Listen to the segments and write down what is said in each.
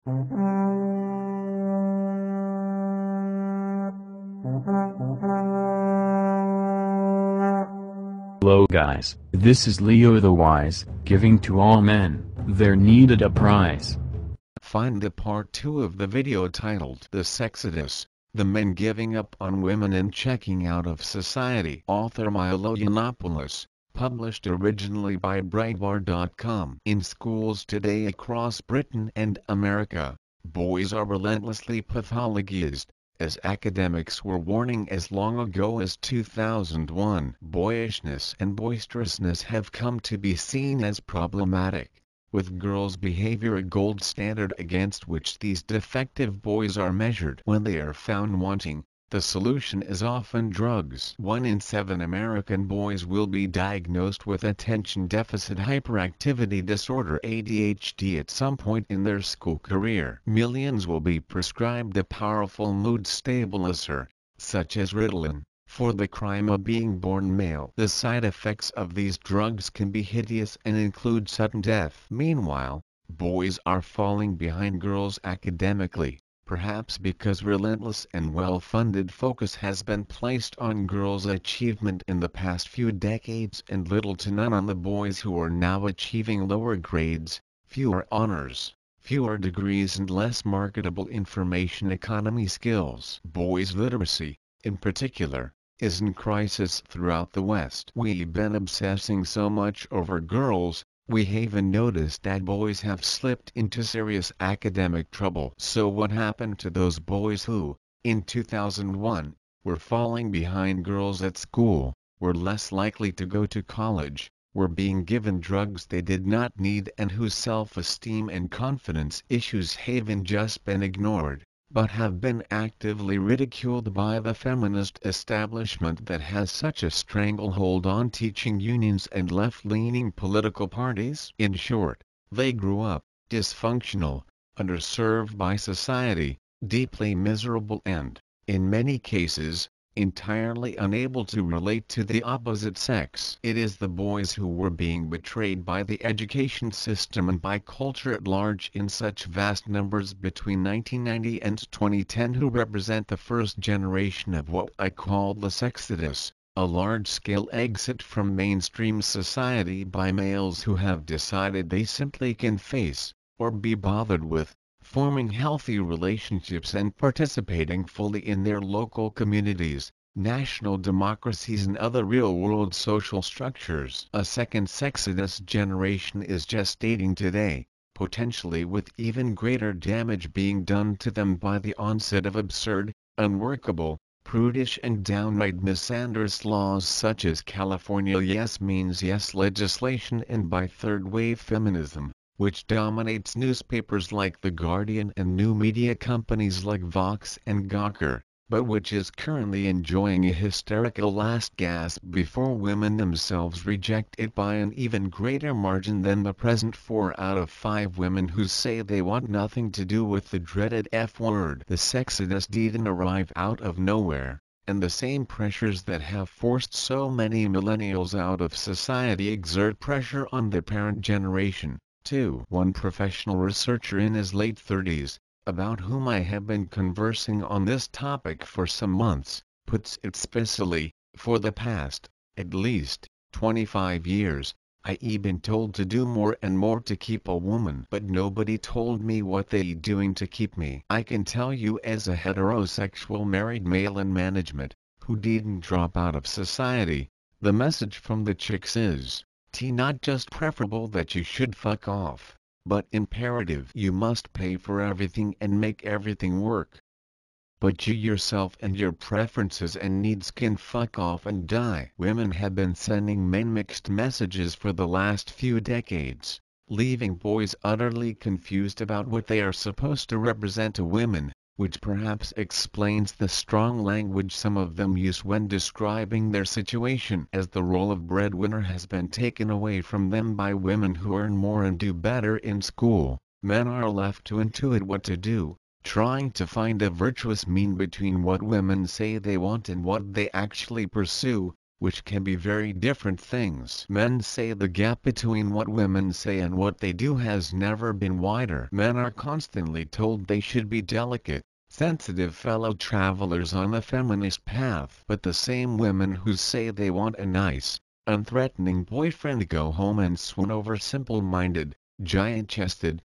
Hello guys, this is Leo the Wise, giving to all men their needed uprise. Find the part 2 of the video titled The Sexodus, the men giving up on women and checking out of society. Author Milo Yiannopoulos, published originally by Breitbart.com. In schools today across Britain and America, boys are relentlessly pathologized, as academics were warning as long ago as 2001. Boyishness and boisterousness have come to be seen as problematic, with girls' behavior a gold standard against which these defective boys are measured. When they are found wanting, the solution is often drugs. 1 in 7 American boys will be diagnosed with attention deficit hyperactivity disorder (ADHD) at some point in their school career. Millions will be prescribed a powerful mood stabilizer, such as Ritalin, for the crime of being born male. The side effects of these drugs can be hideous and include sudden death. Meanwhile, boys are falling behind girls academically, perhaps because relentless and well-funded focus has been placed on girls' achievement in the past few decades and little to none on the boys who are now achieving lower grades, fewer honors, fewer degrees and less marketable information economy skills. Boys' literacy, in particular, is in crisis throughout the West. We've been obsessing so much over girls, we haven't noticed that boys have slipped into serious academic trouble. So what happened to those boys who, in 2001, were falling behind girls at school, were less likely to go to college, were being given drugs they did not need and whose self-esteem and confidence issues haven't just been ignored, but have been actively ridiculed by the feminist establishment that has such a stranglehold on teaching unions and left-leaning political parties? In short, they grew up dysfunctional, underserved by society, deeply miserable and, in many cases, entirely unable to relate to the opposite sex. It is the boys who were being betrayed by the education system and by culture at large in such vast numbers between 1990 and 2010 who represent the first generation of what I call the Sexodus, a large-scale exit from mainstream society by males who have decided they simply can face, or be bothered with, forming healthy relationships and participating fully in their local communities, national democracies and other real-world social structures. A second Sexodus generation is gestating today, potentially with even greater damage being done to them by the onset of absurd, unworkable, prudish and downright misandrous laws such as California Yes Means Yes legislation and by third-wave feminism, which dominates newspapers like The Guardian and new media companies like Vox and Gawker, but which is currently enjoying a hysterical last gasp before women themselves reject it by an even greater margin than the present 4 out of 5 women who say they want nothing to do with the dreaded F word. The Sexodus didn't arrive out of nowhere, and the same pressures that have forced so many millennials out of society exert pressure on the parent generation. 2. One professional researcher in his late 30s, about whom I have been conversing on this topic for some months, puts it specially, for the past, at least, 25 years, I've been told to do more and more to keep a woman. But nobody told me what they doing to keep me. I can tell you as a heterosexual married male in management, who didn't drop out of society, the message from the chicks is, not just preferable that you should fuck off, but imperative. You must pay for everything and make everything work. But you yourself and your preferences and needs can fuck off and die. Women have been sending men mixed messages for the last few decades, leaving boys utterly confused about what they are supposed to represent to women, which perhaps explains the strong language some of them use when describing their situation. As the role of breadwinner has been taken away from them by women who earn more and do better in school, men are left to intuit what to do, trying to find a virtuous mean between what women say they want and what they actually pursue, which can be very different things. Men say the gap between what women say and what they do has never been wider. Men are constantly told they should be delicate, sensitive fellow travelers on the feminist path. But the same women who say they want a nice, unthreatening boyfriend go home and swoon over simple-minded, giant-chested,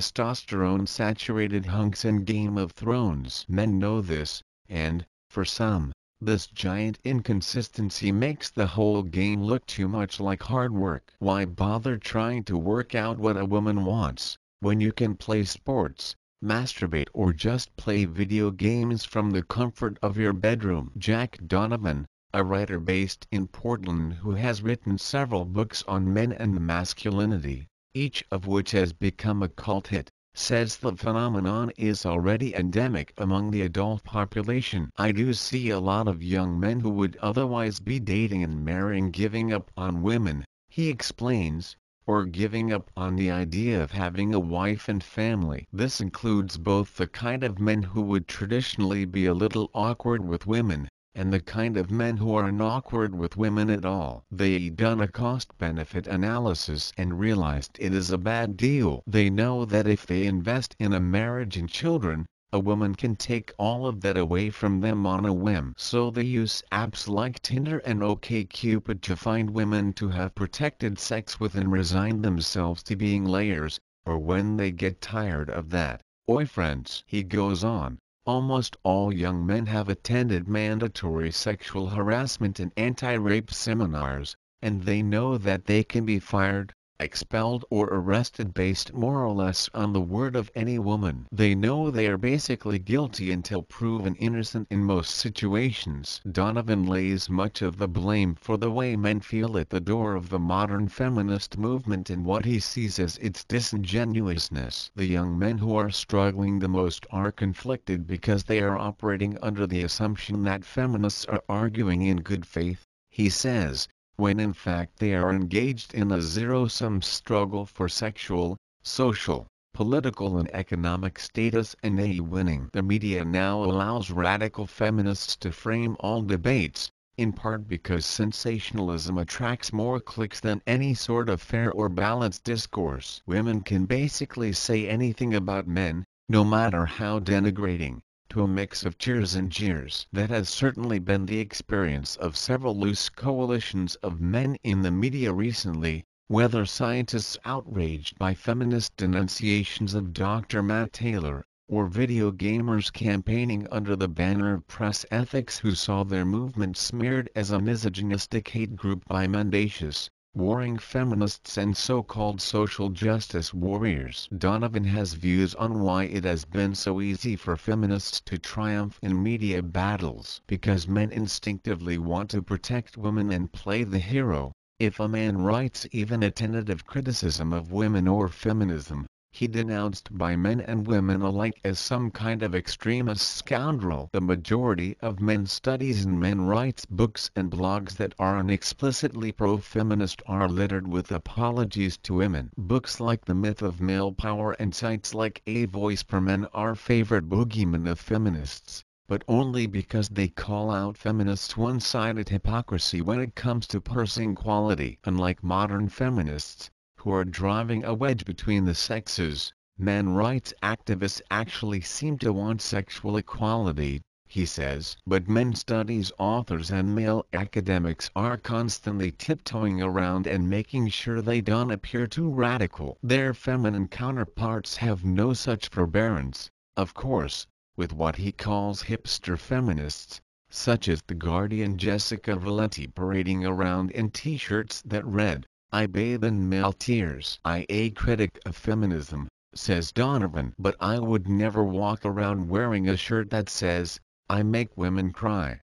testosterone-saturated hunks in Game of Thrones. Men know this, and, for some, this giant inconsistency makes the whole game look too much like hard work. Why bother trying to work out what a woman wants, when you can play sports, masturbate or just play video games from the comfort of your bedroom? Jack Donovan, a writer based in Portland who has written several books on men and masculinity, each of which has become a cult hit, says the phenomenon is already endemic among the adult population. I do see a lot of young men who would otherwise be dating and marrying giving up on women, he explains, or giving up on the idea of having a wife and family. This includes both the kind of men who would traditionally be a little awkward with women, and the kind of men who aren't awkward with women at all. They done a cost-benefit analysis and realized it is a bad deal. They know that if they invest in a marriage and children, a woman can take all of that away from them on a whim. So they use apps like Tinder and OkCupid to find women to have protected sex with and resign themselves to being layers, or when they get tired of that, boyfriends. He goes on. Almost all young men have attended mandatory sexual harassment and anti-rape seminars, and they know that they can be fired, expelled or arrested based more or less on the word of any woman. They know they are basically guilty until proven innocent in most situations. Donovan lays much of the blame for the way men feel at the door of the modern feminist movement and what he sees as its disingenuousness. The young men who are struggling the most are conflicted because they are operating under the assumption that feminists are arguing in good faith, he says, when in fact they are engaged in a zero-sum struggle for sexual, social, political and economic status and winning. The media now allows radical feminists to frame all debates, in part because sensationalism attracts more clicks than any sort of fair or balanced discourse. Women can basically say anything about men, no matter how denigrating, to a mix of cheers and jeers. That has certainly been the experience of several loose coalitions of men in the media recently, whether scientists outraged by feminist denunciations of Dr. Matt Taylor, or video gamers campaigning under the banner of press ethics who saw their movement smeared as a misogynistic hate group by mendacious, warring feminists and so-called social justice warriors. Donovan has views on why it has been so easy for feminists to triumph in media battles. Because men instinctively want to protect women and play the hero. If a man writes even a tentative criticism of women or feminism, he denounced by men and women alike as some kind of extremist scoundrel. The majority of men studies and men writes books and blogs that are explicitly pro-feminist are littered with apologies to women. Books like The Myth of Male Power and sites like A Voice for Men are favorite boogeymen of feminists, but only because they call out feminists' one-sided hypocrisy when it comes to person equality. Unlike modern feminists, who are driving a wedge between the sexes, men rights activists actually seem to want sexual equality, he says. But men studies authors and male academics are constantly tiptoeing around and making sure they don't appear too radical. Their feminine counterparts have no such forbearance, of course, with what he calls hipster feminists, such as The Guardian Jessica Valenti parading around in t-shirts that read, "I bathe in male tears." I a critic of feminism, says Donovan, but I would never walk around wearing a shirt that says, "I make women cry."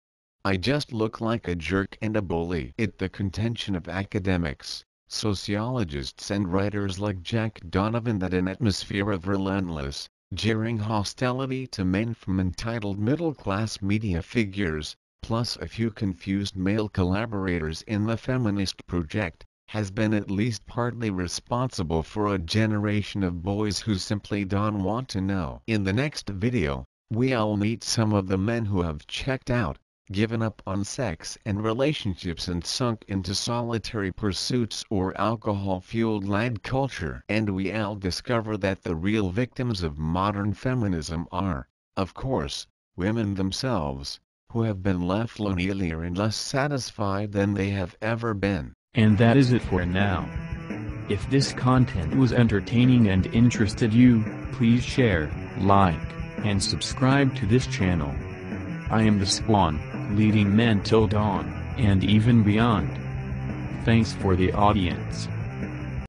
I just look like a jerk and a bully. It's the contention of academics, sociologists and writers like Jack Donovan that an atmosphere of relentless, jeering hostility to men from entitled middle-class media figures, plus a few confused male collaborators in the feminist project, has been at least partly responsible for a generation of boys who simply don't want to know. In the next video, we'll meet some of the men who have checked out, given up on sex and relationships and sunk into solitary pursuits or alcohol-fueled lad culture. And we all discover that the real victims of modern feminism are, of course, women themselves, who have been left lonelier and less satisfied than they have ever been. And that is it for now. If this content was entertaining and interested you, please share, like, and subscribe to this channel. I am the Swan, leading men till dawn, and even beyond. Thanks for the audience.